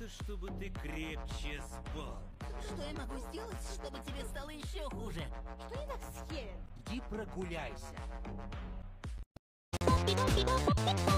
просто чтобы ты крепче спал. Что я могу сделать, чтобы тебе стало еще хуже? Что не так с Хелен? Иди прогуляйся. Папи, папи, папи, папи.